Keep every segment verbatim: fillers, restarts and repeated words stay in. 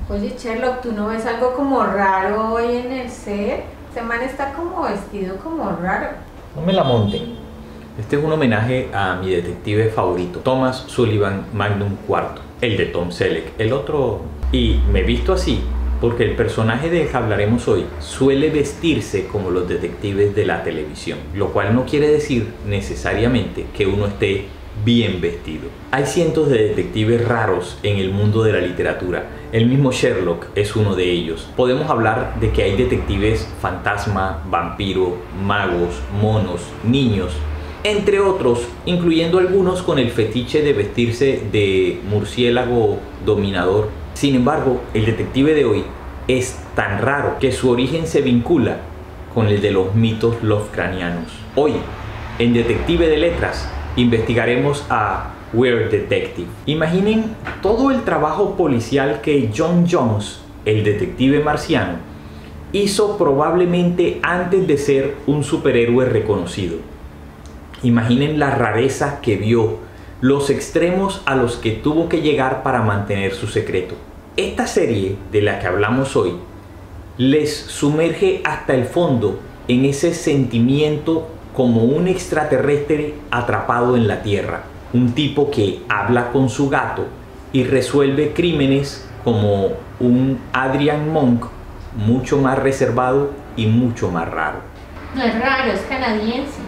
Oye, Sherlock, ¿tú no ves algo como raro hoy en el set? Este man está como vestido como raro. No me la monten. Este es un homenaje a mi detective favorito, Thomas Sullivan Magnum cuarto, el de Tom Selleck, el otro. Y me he visto así porque el personaje del que hablaremos hoy suele vestirse como los detectives de la televisión, lo cual no quiere decir necesariamente que uno esté bien vestido. Hay cientos de detectives raros en el mundo de la literatura. El mismo Sherlock es uno de ellos. Podemos hablar de que hay detectives fantasma, vampiro, magos, monos, niños, entre otros, incluyendo algunos con el fetiche de vestirse de murciélago dominador. Sin embargo, el detective de hoy es tan raro que su origen se vincula con el de los mitos Lovecraftianos. Hoy, en Detective de Letras, investigaremos a Weird Detective. Imaginen todo el trabajo policial que John Jones, el detective marciano, hizo probablemente antes de ser un superhéroe reconocido. Imaginen la rareza que vio, los extremos a los que tuvo que llegar para mantener su secreto. Esta serie de la que hablamos hoy les sumerge hasta el fondo en ese sentimiento como un extraterrestre atrapado en la Tierra, un tipo que habla con su gato y resuelve crímenes como un Adrian Monk mucho más reservado y mucho más raro. No es raro, es canadiense.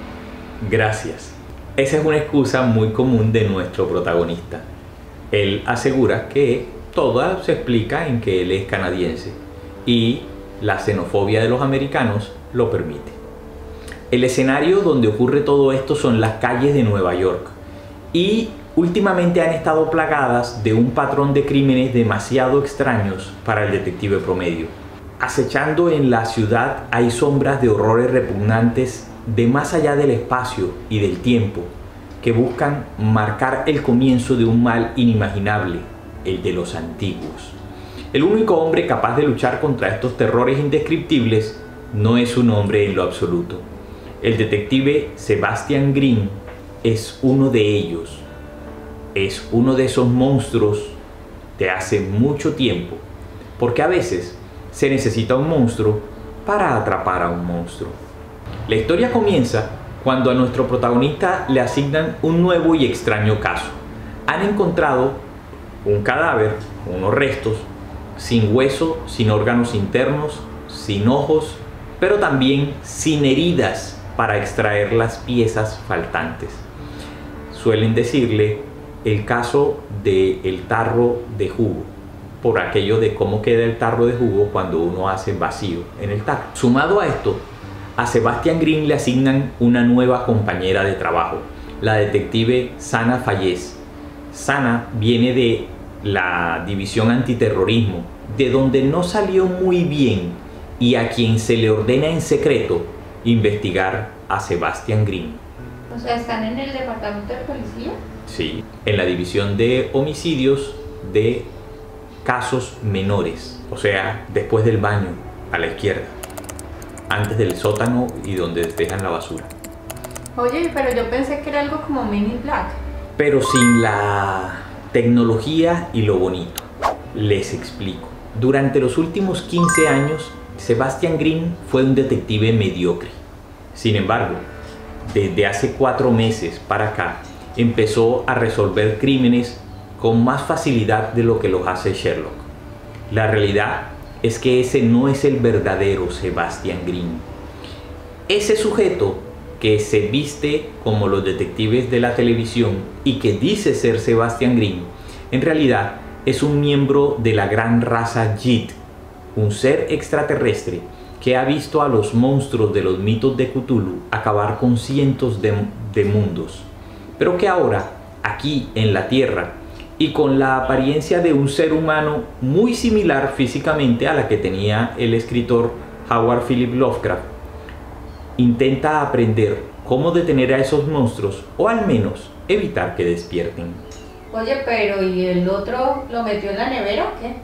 Gracias. Esa es una excusa muy común de nuestro protagonista. Él asegura que todo se explica en que él es canadiense y la xenofobia de los americanos lo permite. El escenario donde ocurre todo esto son las calles de Nueva York y últimamente han estado plagadas de un patrón de crímenes demasiado extraños para el detective promedio. Acechando en la ciudad hay sombras de horrores repugnantes de más allá del espacio y del tiempo que buscan marcar el comienzo de un mal inimaginable, el de los antiguos. El único hombre capaz de luchar contra estos terrores indescriptibles no es un hombre en lo absoluto. El detective Sebastian Green es uno de ellos. Es uno de esos monstruos de hace mucho tiempo, porque a veces se necesita un monstruo para atrapar a un monstruo. La historia comienza cuando a nuestro protagonista le asignan un nuevo y extraño caso. Han encontrado un cadáver, unos restos, sin hueso, sin órganos internos, sin ojos, pero también sin heridas para extraer las piezas faltantes. Suelen decirle el caso del tarro de jugo, por aquello de cómo queda el tarro de jugo cuando uno hace vacío en el tarro. Sumado a esto, a Sebastian Green le asignan una nueva compañera de trabajo, la detective Sana Fayez. Sana viene de la división antiterrorismo, de donde no salió muy bien y a quien se le ordena en secreto investigar a Sebastian Green. O sea, ¿están en el departamento de policía? Sí, en la división de homicidios de casos menores, o sea, después del baño, a la izquierda, antes del sótano y donde dejan la basura. Oye, pero yo pensé que era algo como Men in Black. Pero sin la tecnología y lo bonito. Les explico. Durante los últimos quince años, Sebastian Green fue un detective mediocre. Sin embargo, desde hace cuatro meses para acá, empezó a resolver crímenes con más facilidad de lo que los hace Sherlock. La realidad es que ese no es el verdadero Sebastian Green. Ese sujeto que se viste como los detectives de la televisión y que dice ser Sebastian Green, en realidad es un miembro de la gran raza Jit, un ser extraterrestre que ha visto a los monstruos de los mitos de Cthulhu acabar con cientos de, de mundos, pero que ahora, aquí en la Tierra, y con la apariencia de un ser humano muy similar físicamente a la que tenía el escritor Howard Philip Lovecraft, intenta aprender cómo detener a esos monstruos o al menos evitar que despierten. Oye, pero ¿y el otro lo metió en la nevera o qué?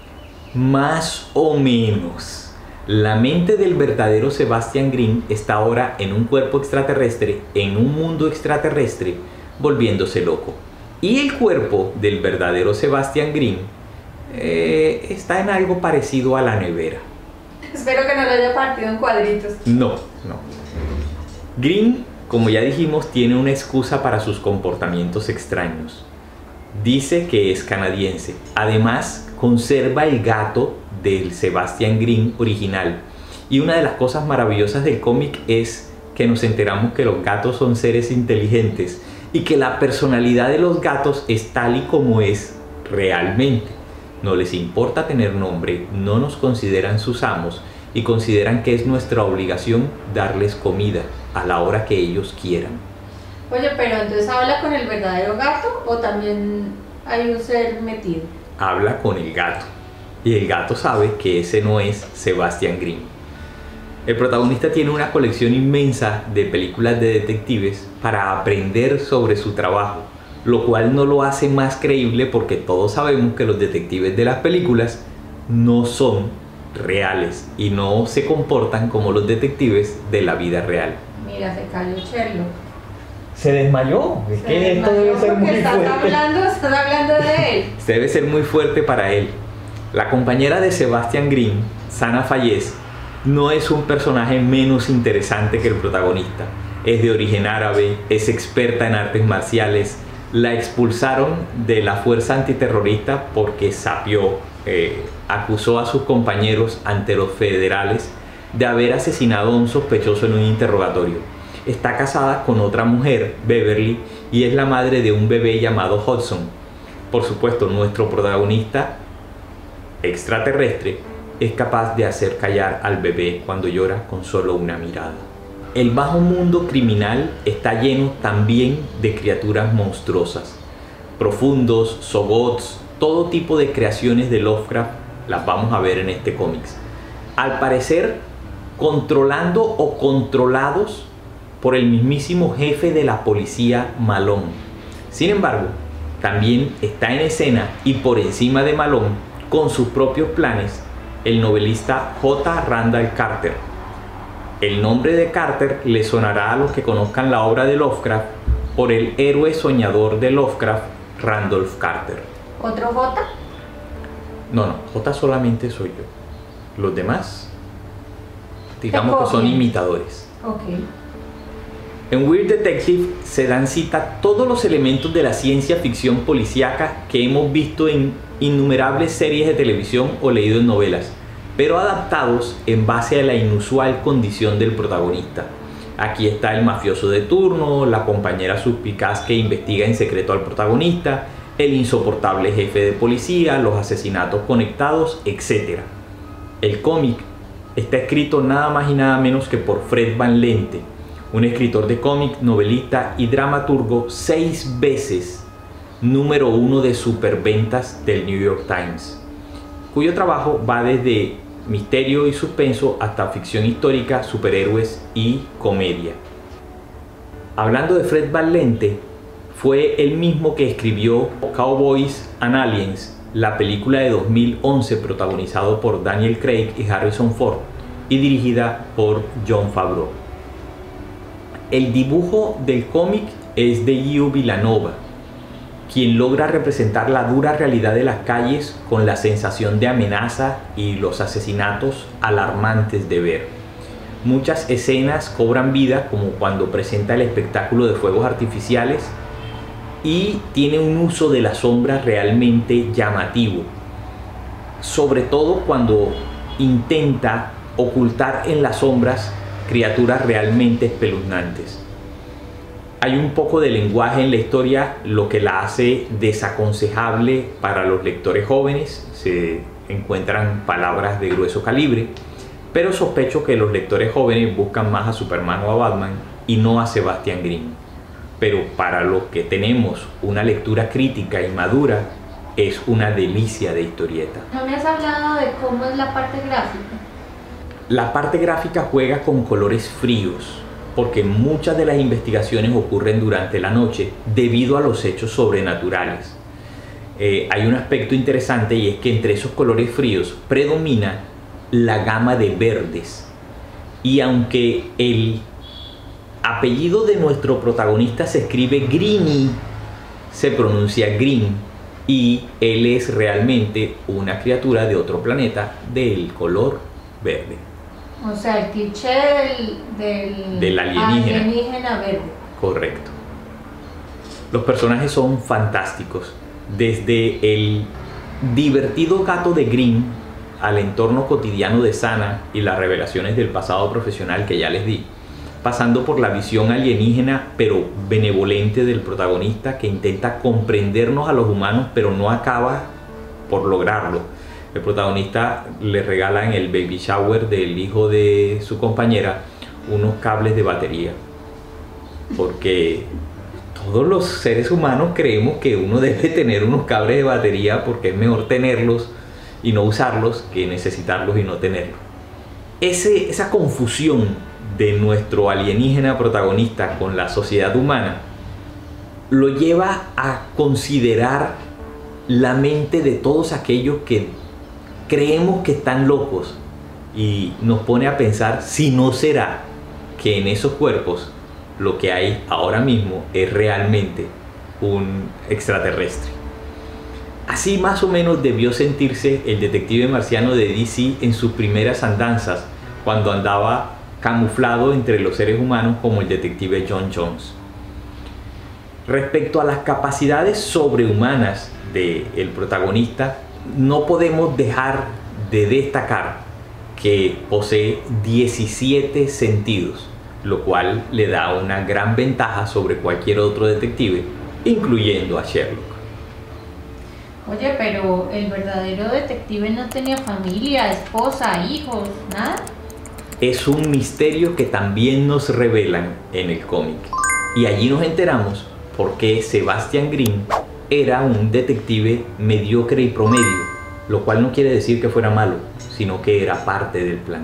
Más o menos. La mente del verdadero Sebastian Green está ahora en un cuerpo extraterrestre, en un mundo extraterrestre, volviéndose loco. Y el cuerpo del verdadero Sebastian Green eh, está en algo parecido a la nevera. Espero que no lo haya partido en cuadritos. No, no. Green, como ya dijimos, tiene una excusa para sus comportamientos extraños. Dice que es canadiense. Además, conserva el gato del Sebastian Green original. Y una de las cosas maravillosas del cómic es que nos enteramos que los gatos son seres inteligentes y que la personalidad de los gatos es tal y como es realmente. No les importa tener nombre, no nos consideran sus amos y consideran que es nuestra obligación darles comida a la hora que ellos quieran. Oye, pero entonces ¿habla con el verdadero gato o también hay un ser metido? Habla con el gato y el gato sabe que ese no es Sebastian Green. El protagonista tiene una colección inmensa de películas de detectives para aprender sobre su trabajo, lo cual no lo hace más creíble porque todos sabemos que los detectives de las películas no son reales y no se comportan como los detectives de la vida real. Mira, se cayó Sherlock. Se desmayó. Es Se que esto desmayó debe ser porque muy estás fuerte. hablando, estás hablando de él. Debe ser muy fuerte para él. La compañera de Sebastian Green, Sana Fayez, no es un personaje menos interesante que el protagonista. Es de origen árabe, es experta en artes marciales. La expulsaron de la fuerza antiterrorista porque sapió, eh, acusó a sus compañeros ante los federales de haber asesinado a un sospechoso en un interrogatorio. Está casada con otra mujer, Beverly, y es la madre de un bebé llamado Hudson. Por supuesto, nuestro protagonista extraterrestre es capaz de hacer callar al bebé cuando llora con solo una mirada. El bajo mundo criminal está lleno también de criaturas monstruosas. Profundos, Sogots, todo tipo de creaciones de Lovecraft las vamos a ver en este cómic. Al parecer, controlando o controlados por el mismísimo jefe de la policía, Malone. Sin embargo, también está en escena y por encima de Malone, con sus propios planes, el novelista J. Randall Carter. El nombre de Carter le sonará a los que conozcan la obra de Lovecraft por el héroe soñador de Lovecraft, Randolph Carter. ¿Otro J? No, no, J solamente soy yo. Los demás, digamos que son copian. imitadores. Ok. En Weird Detective se dan cita todos los elementos de la ciencia ficción policíaca que hemos visto en innumerables series de televisión o leído en novelas, pero adaptados en base a la inusual condición del protagonista. Aquí está el mafioso de turno, la compañera suspicaz que investiga en secreto al protagonista, el insoportable jefe de policía, los asesinatos conectados, etcétera. El cómic está escrito nada más y nada menos que por Fred Van Lente, un escritor de cómic, novelista y dramaturgo seis veces número uno de superventas del New York Times, cuyo trabajo va desde misterio y suspenso hasta ficción histórica, superhéroes y comedia. Hablando de Fred Van Lente, fue el mismo que escribió Cowboys and Aliens, la película de dos mil once protagonizado por Daniel Craig y Harrison Ford y dirigida por Jon Favreau. El dibujo del cómic es de Gio Villanova, quien logra representar la dura realidad de las calles con la sensación de amenaza y los asesinatos alarmantes de ver. Muchas escenas cobran vida, como cuando presenta el espectáculo de fuegos artificiales, y tiene un uso de la sombra realmente llamativo, sobre todo cuando intenta ocultar en las sombras criaturas realmente espeluznantes. Hay un poco de lenguaje en la historia, lo que la hace desaconsejable para los lectores jóvenes. Se encuentran palabras de grueso calibre, pero sospecho que los lectores jóvenes buscan más a Superman o a Batman y no a Sebastian Green. Pero para los que tenemos una lectura crítica y madura, es una delicia de historieta. ¿No me has hablado de cómo es la parte gráfica? La parte gráfica juega con colores fríos, porque muchas de las investigaciones ocurren durante la noche debido a los hechos sobrenaturales. Eh, hay un aspecto interesante y es que entre esos colores fríos predomina la gama de verdes. Y aunque el apellido de nuestro protagonista se escribe Greeny, se pronuncia Green, y él es realmente una criatura de otro planeta del color verde. O sea, el cliché del, del, Del alienígena. alienígena verde. Correcto. Los personajes son fantásticos, desde el divertido gato de Grimm al entorno cotidiano de Sana y las revelaciones del pasado profesional que ya les di, pasando por la visión alienígena pero benevolente del protagonista que intenta comprendernos a los humanos pero no acaba por lograrlo. El protagonista le regala en el baby shower del hijo de su compañera unos cables de batería, porque todos los seres humanos creemos que uno debe tener unos cables de batería porque es mejor tenerlos y no usarlos que necesitarlos y no tenerlos. Ese, esa confusión de nuestro alienígena protagonista con la sociedad humana lo lleva a considerar la mente de todos aquellos que creemos que están locos y nos pone a pensar si no será que en esos cuerpos lo que hay ahora mismo es realmente un extraterrestre. Así más o menos debió sentirse el detective marciano de D C en sus primeras andanzas, cuando andaba camuflado entre los seres humanos como el detective John Jones. Respecto a las capacidades sobrehumanas del protagonista, no podemos dejar de destacar que posee diecisiete sentidos, lo cual le da una gran ventaja sobre cualquier otro detective, incluyendo a Sherlock. Oye, pero el verdadero detective no tenía familia, esposa, hijos, nada. Es un misterio que también nos revelan en el cómic. Y allí nos enteramos por qué Sebastian Grimm era un detective mediocre y promedio, lo cual no quiere decir que fuera malo, sino que era parte del plan.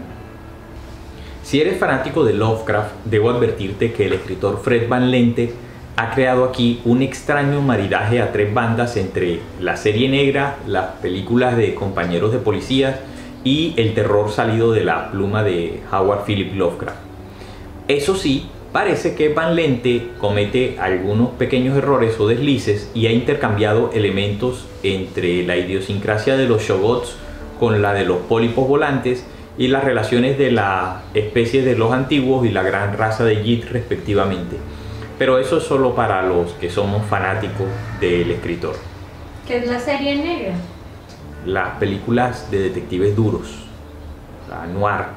Si eres fanático de Lovecraft, debo advertirte que el escritor Fred Van Lente ha creado aquí un extraño maridaje a tres bandas entre la serie negra, las películas de compañeros de policías y el terror salido de la pluma de Howard Philip Lovecraft. Eso sí, parece que Van Lente comete algunos pequeños errores o deslices y ha intercambiado elementos entre la idiosincrasia de los Shoggoths con la de los pólipos volantes y las relaciones de la especie de los antiguos y la gran raza de Yit respectivamente. Pero eso es solo para los que somos fanáticos del escritor. ¿Qué es la serie negra? Las películas de detectives duros, la noir.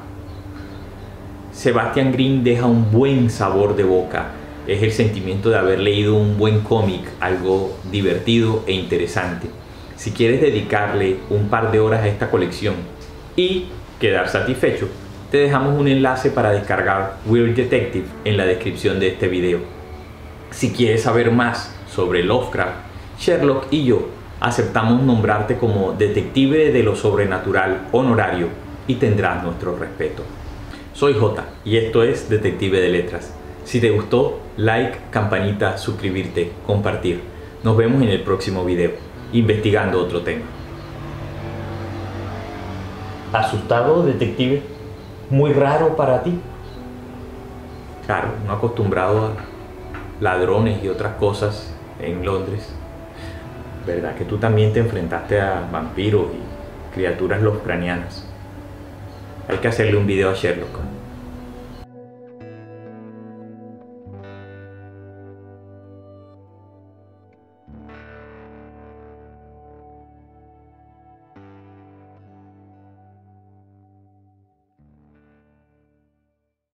Sebastian Grimm deja un buen sabor de boca. Es el sentimiento de haber leído un buen cómic, algo divertido e interesante. Si quieres dedicarle un par de horas a esta colección y quedar satisfecho, te dejamos un enlace para descargar Weird Detective en la descripción de este video. Si quieres saber más sobre Lovecraft, Sherlock y yo aceptamos nombrarte como detective de lo sobrenatural honorario y tendrás nuestro respeto. Soy Jota y esto es Detective de Letras. Si te gustó, like, campanita, suscribirte, compartir. Nos vemos en el próximo video, investigando otro tema. ¿Asustado, detective? ¿Muy raro para ti? Claro, no acostumbrado a ladrones y otras cosas en Londres. ¿Verdad que tú también te enfrentaste a vampiros y criaturas lovecraftianas? Hay que hacerle un video a Sherlock.